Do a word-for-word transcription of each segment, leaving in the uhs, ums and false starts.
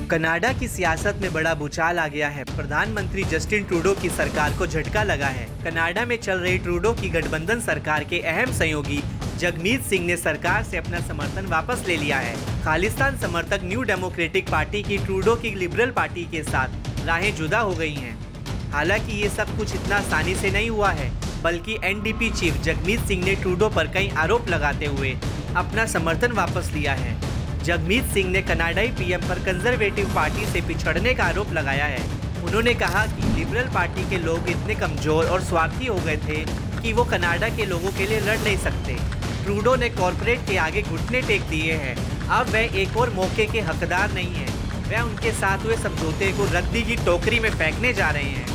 Canada की सियासत में बड़ा भूचाल आ गया है। प्रधानमंत्री जस्टिन ट्रूडो की सरकार को झटका लगा है। कनाडा में चल रही ट्रूडो की गठबंधन सरकार के अहम सहयोगी जगमीत सिंह ने सरकार से अपना समर्थन वापस ले लिया है। खालिस्तान समर्थक न्यू डेमोक्रेटिक पार्टी की ट्रूडो की लिबरल पार्टी के साथ राहें जुदा हो गई हैं। हालांकि ये सब कुछ इतना आसानी से नहीं हुआ है, बल्कि N D P chief Jagmeet Singh ने ट्रूडो पर कई आरोप लगाते हुए अपना समर्थन वापस लिया है। जगमीत सिंह ने कनाडाई पी एम पर कंजर्वेटिव पार्टी से पिछड़ने का आरोप लगाया है। उन्होंने कहा कि लिबरल पार्टी के लोग इतने कमजोर और स्वार्थी हो गए थे कि वो कनाडा के लोगों के लिए लड़ नहीं सकते। ट्रूडो ने कॉरपोरेट के आगे घुटने टेक दिए हैं। अब वह एक और मौके के हकदार नहीं है। वह उनके साथ हुए समझौते को रद्दी की टोकरी में फेंकने जा रहे हैं।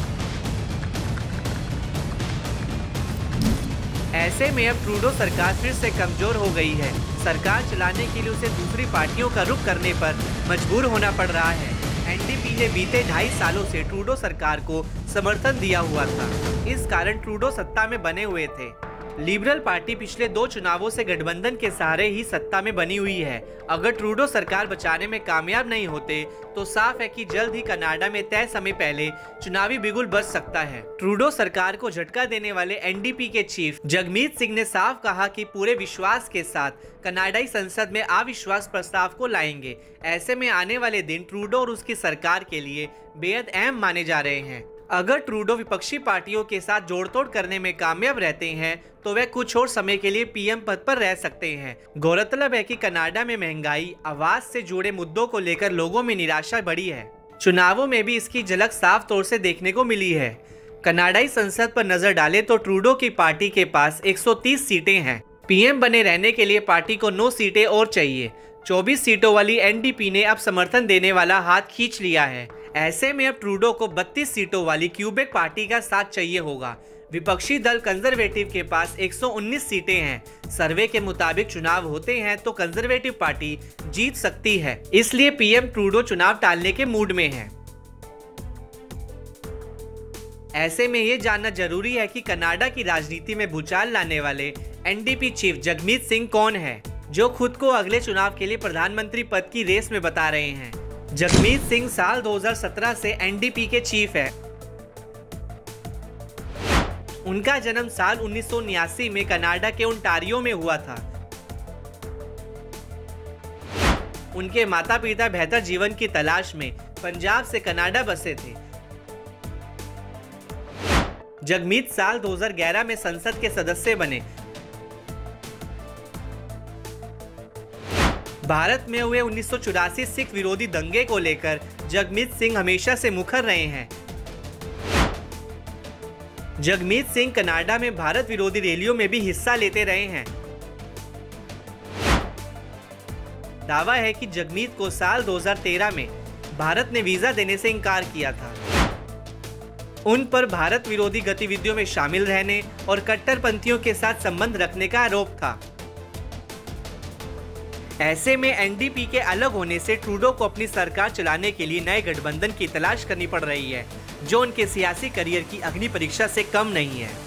ऐसे में अब ट्रूडो सरकार फिर से कमजोर हो गई है। सरकार चलाने के लिए उसे दूसरी पार्टियों का रुख करने पर मजबूर होना पड़ रहा है। एन डी पी ने बीते ढाई सालों से ट्रूडो सरकार को समर्थन दिया हुआ था। इस कारण ट्रूडो सत्ता में बने हुए थे। लिबरल पार्टी पिछले दो चुनावों से गठबंधन के सहारे ही सत्ता में बनी हुई है। अगर ट्रूडो सरकार बचाने में कामयाब नहीं होते तो साफ है कि जल्द ही कनाडा में तय समय पहले चुनावी बिगुल बज सकता है। ट्रूडो सरकार को झटका देने वाले एन डी पी के चीफ जगमीत सिंह ने साफ कहा कि पूरे विश्वास के साथ कनाडाई संसद में अविश्वास प्रस्ताव को लाएंगे। ऐसे में आने वाले दिन ट्रूडो और उसकी सरकार के लिए बेहद अहम माने जा रहे हैं। अगर ट्रूडो विपक्षी पार्टियों के साथ जोड़तोड़ करने में कामयाब रहते हैं तो वे कुछ और समय के लिए पी एम पद पर रह सकते हैं। गौरतलब है कि कनाडा में महंगाई, आवास से जुड़े मुद्दों को लेकर लोगों में निराशा बढ़ी है। चुनावों में भी इसकी झलक साफ तौर से देखने को मिली है। कनाडाई संसद पर नजर डालें तो ट्रूडो की पार्टी के पास एक सौ तीस सीटें हैं। पी एम बने रहने के लिए पार्टी को नौ सीटें और चाहिए। चौबीस सीटों वाली एन डी पी ने अब समर्थन देने वाला हाथ खींच लिया है। ऐसे में अब ट्रूडो को बत्तीस सीटों वाली क्यूबेक पार्टी का साथ चाहिए होगा। विपक्षी दल कंजर्वेटिव के पास एक सौ उन्नीस सीटें हैं। सर्वे के मुताबिक चुनाव होते हैं तो कंजर्वेटिव पार्टी जीत सकती है। इसलिए पी एम ट्रूडो चुनाव टालने के मूड में है। ऐसे में ये जानना जरूरी है कि कनाडा की राजनीति में भूचाल लाने वाले N D P chief Jagmeet Singh कौन है, जो खुद को अगले चुनाव के लिए प्रधानमंत्री पद की रेस में बता रहे हैं। जगमीत सिंह साल दो हज़ार सत्रह से एन डी पी के चीफ है। उनका जन्म साल उन्नीस सौ उन्यासी में कनाडा के ओंटारियो में हुआ था। उनके माता पिता बेहतर जीवन की तलाश में पंजाब से कनाडा बसे थे। जगमीत साल दो हज़ार ग्यारह में संसद के सदस्य बने। भारत में हुए उन्नीस सौ चौरासी सिख विरोधी दंगे को लेकर जगमीत सिंह हमेशा से मुखर रहे हैं। जगमीत सिंह कनाडा में भारत विरोधी रैलियों में भी हिस्सा लेते रहे हैं। दावा है कि जगमीत को साल दो हज़ार तेरह में भारत ने वीजा देने से इनकार किया था। उन पर भारत विरोधी गतिविधियों में शामिल रहने और कट्टरपंथियों के साथ संबंध रखने का आरोप था। ऐसे में एन डी पी के अलग होने से ट्रूडो को अपनी सरकार चलाने के लिए नए गठबंधन की तलाश करनी पड़ रही है, जो उनके सियासी करियर की अग्नि परीक्षा से कम नहीं है।